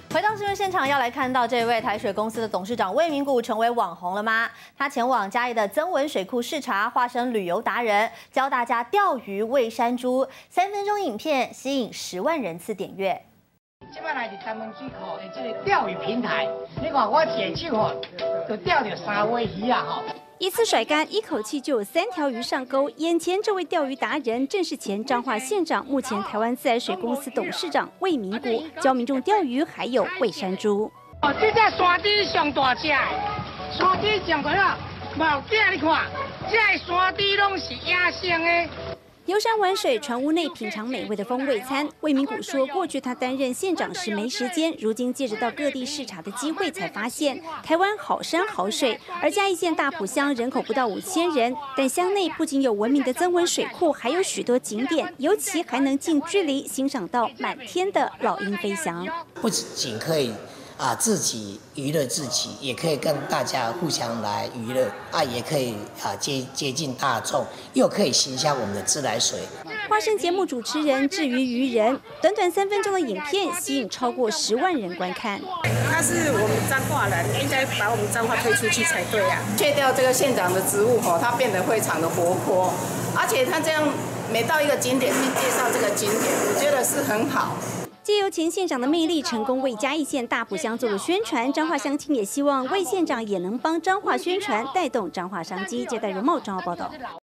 回到新闻现场，要来看到这位台水公司的董事长魏明谷成为网红了吗？他前往嘉义的曾文水库视察，化身旅游达人，教大家钓鱼喂山猪。3分钟影片吸引10万人次点阅。 即摆来伫三文水库的这个钓鱼平台，你看我摕手吼，就钓着3尾鱼啊吼。 一次甩竿，一口气就有3条鱼上钩。眼前这位钓鱼达人，正是前彰化县长，目前台湾自来水公司董事长魏明谷，教民众钓鱼，还有喂山猪。 哦，这只山猪上大只的，山猪上大了，毛仔你看，这山猪拢是野生的。 游山玩水，船屋内品尝美味的风味餐。魏明谷说，过去他担任县长时没时间，如今借着到各地视察的机会，才发现台湾好山好水。而嘉义县大埔乡人口不到5000人，但乡内不仅有闻名的曾文水库，还有许多景点，尤其还能近距离欣赏到满天的老鹰飞翔。 不仅可以自己娱乐自己，也可以跟大家互相来娱乐也可以接近大众，又可以行销我们的自来水。 化身节目主持人，至于渔人，短短3分钟的影片吸引超过10万人观看。 他是我们彰化人，应该把我们彰化推出去才对啊！ 卸掉这个县长的职务后，他变得非常的活泼，而且他这样每到一个景点去介绍这个景点，我觉得是很好。 借由前县长的魅力，成功为嘉义县大埔乡做了宣传。彰化乡亲也希望魏县长也能帮彰化宣传，带动彰化商机。接待容茂彰化报道。